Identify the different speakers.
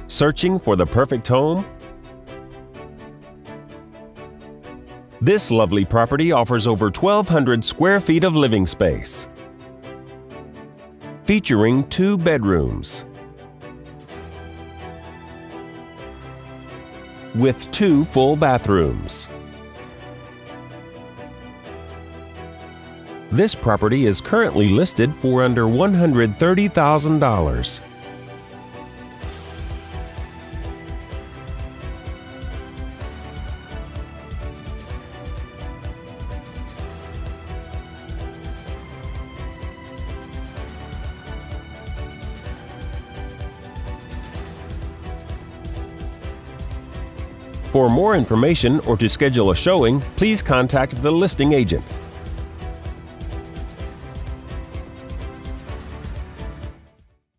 Speaker 1: Searching for the perfect home? This lovely property offers over 1,200 square feet of living space, featuring 2 bedrooms with 2 full bathrooms. This property is currently listed for under $130,000. For more information or to schedule a showing, please contact the listing agent.